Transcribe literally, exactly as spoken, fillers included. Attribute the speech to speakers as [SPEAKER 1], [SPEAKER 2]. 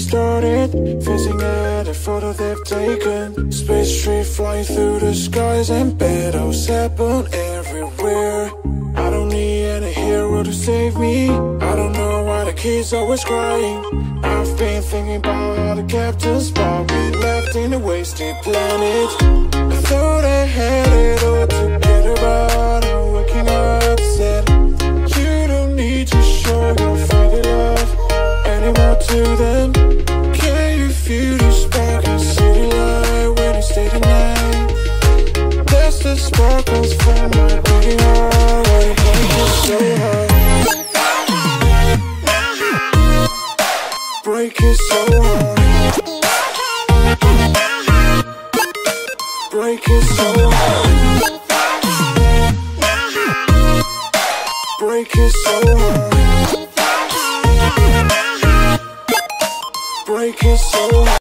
[SPEAKER 1] started, facing at a photo they've taken. Space tree flying through the skies, and battles happen everywhere. I don't need any hero to save me. I don't know why the kid's always crying. I've been thinking about all the captains, but we left in a wasted planet. I thought I had it all together, but I'm waking up sad. You don't need to show your father love anymore to them. Can you feel the spark in city light when you stay the night? That's the sparkles from my beating heart. Why you break it so hard? Break it so hard. Break it so hard. Break it so hard. Break it so hard.